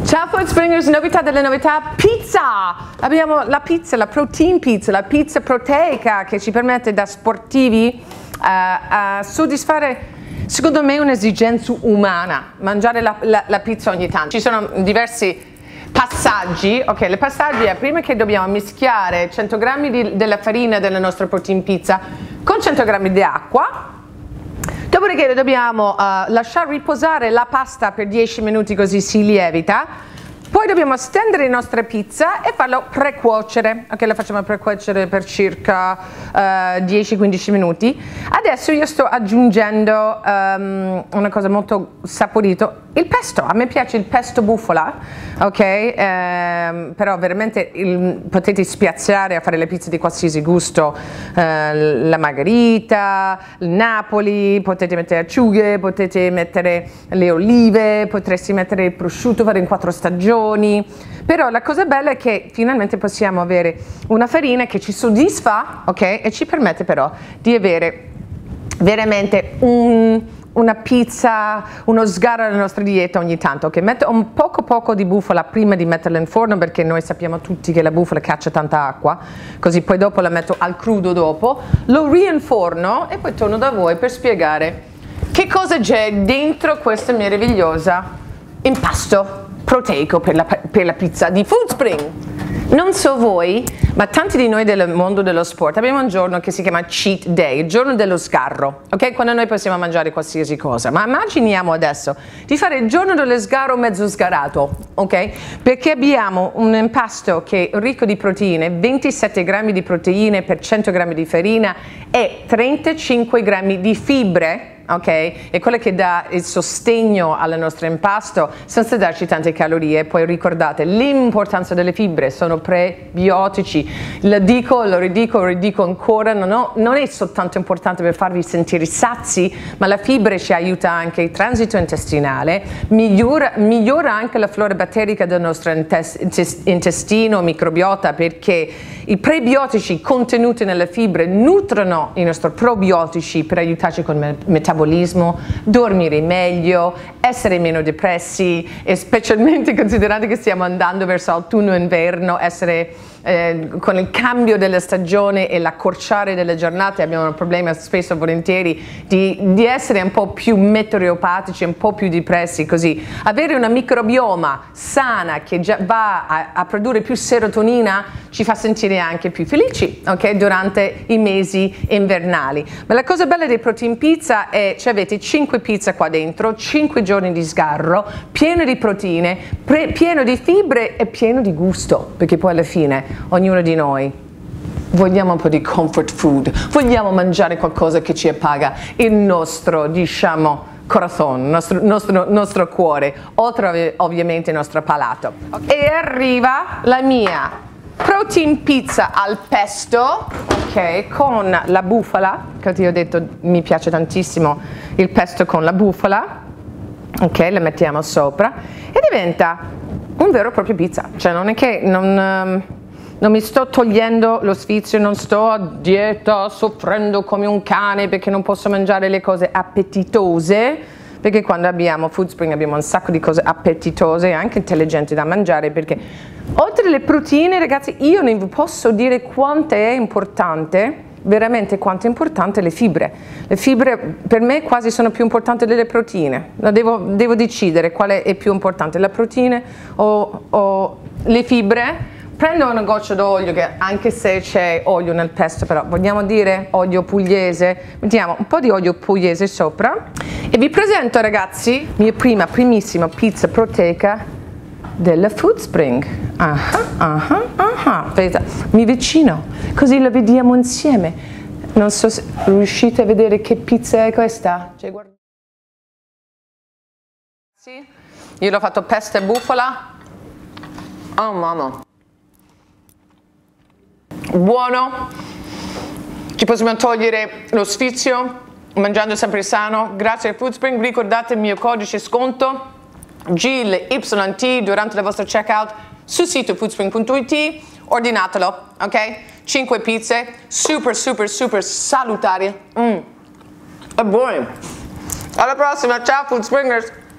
Ciao Foodspringers, novità delle novità, pizza! Abbiamo la pizza, la protein pizza, la pizza proteica che ci permette da sportivi a soddisfare, secondo me, un'esigenza umana, mangiare la pizza ogni tanto. Ci sono diversi passaggi, ok, le passaggi è prima che dobbiamo mischiare 100 grammi della farina della nostra protein pizza con 100 grammi di acqua. Dopodiché dobbiamo lasciare riposare la pasta per 10 minuti così si lievita, poi dobbiamo stendere la nostra pizza e farlo precuocere, ok, la facciamo precuocere per circa 10-15 minuti. Adesso io sto aggiungendo una cosa molto saporita, il pesto. A me piace il pesto bufala, ok, però veramente potete spiazzare a fare le pizze di qualsiasi gusto, la margherita, il Napoli, potete mettere acciughe, potete mettere le olive, potresti mettere il prosciutto, fare in 4 stagioni. Però la cosa bella è che finalmente possiamo avere una farina che ci soddisfa, ok, e ci permette però di avere veramente una pizza, uno sgarro alla nostra dieta ogni tanto, ok? Metto un poco di bufala prima di metterla in forno, perché noi sappiamo tutti che la bufala caccia tanta acqua, così poi dopo la metto al crudo dopo, lo rinforno e poi torno da voi per spiegare che cosa c'è dentro questa meravigliosa impasto proteico per la pizza di Foodspring. Non so voi, ma tanti di noi del mondo dello sport abbiamo un giorno che si chiama cheat day, il giorno dello sgarro, ok? Quando noi possiamo mangiare qualsiasi cosa, ma immaginiamo adesso di fare il giorno dello sgarro mezzo sgarato, ok? Perché abbiamo un impasto che è ricco di proteine, 27 grammi di proteine per 100 grammi di farina e 35 grammi di fibre, ok? E quello che dà il sostegno al nostro impasto senza darci tante calorie. Poi ricordate l'importanza delle fibre, sono prebiotici, lo ridico ancora, non è soltanto importante per farvi sentire sazi, ma la fibra ci aiuta anche il transito intestinale, migliora anche la flora batterica del nostro intestino, microbiota, perché i prebiotici contenuti nelle fibre nutrono i nostri probiotici per aiutarci con il metabolismo, dormire meglio, essere meno depressi, e specialmente considerando che stiamo andando verso autunno-inverno, essere con il cambio della stagione e l'accorciare delle giornate abbiamo un problema spesso e volentieri di essere un po' più meteoropatici, un po' più depressi, così avere una microbioma sana che già va a produrre più serotonina ci fa sentire anche più felici, ok, durante i mesi invernali. Ma la cosa bella dei protein pizza è che avete 5 pizze qua dentro, 5 giorni di sgarro, pieno di proteine, pieno di fibre e pieno di gusto, perché poi alla fine ognuno di noi vogliamo un po' di comfort food, vogliamo mangiare qualcosa che ci appaga il nostro, diciamo, corazon, nostro cuore, oltre ovviamente il nostro palato. Okay. E arriva la mia protein pizza al pesto, ok, con la bufala, che ti ho detto mi piace tantissimo il pesto con la bufala, ok, la mettiamo sopra e diventa un vero e proprio pizza, cioè non è che non mi sto togliendo lo sfizio, non sto a dieta soffrendo come un cane perché non posso mangiare le cose appetitose, perché quando abbiamo Foodspring abbiamo un sacco di cose appetitose e anche intelligenti da mangiare, perché oltre alle proteine, ragazzi, io non vi posso dire quanto è importante, veramente quanto è importante le fibre. Le fibre per me quasi sono più importanti delle proteine. Devo decidere quale è più importante, la proteina o le fibre. Prendo una goccia d'olio, che anche se c'è olio nel pesto, però vogliamo dire olio pugliese, mettiamo un po' di olio pugliese sopra e vi presento, ragazzi, mia primissima pizza proteica della Foodspring. Aspetta, mi vicino, così la vediamo insieme. Non so se riuscite a vedere che pizza è questa. Cioè, sì, io l'ho fatto pesto e bufala. Oh mamma, buono, ci possiamo togliere lo sfizio mangiando sempre sano. Grazie a Foodspring, ricordate il mio codice sconto GILYT durante la vostra checkout sul sito foodspring.it, ordinatelo, ok? 5 pizze super salutari, e buone. Alla prossima, ciao Foodspringers.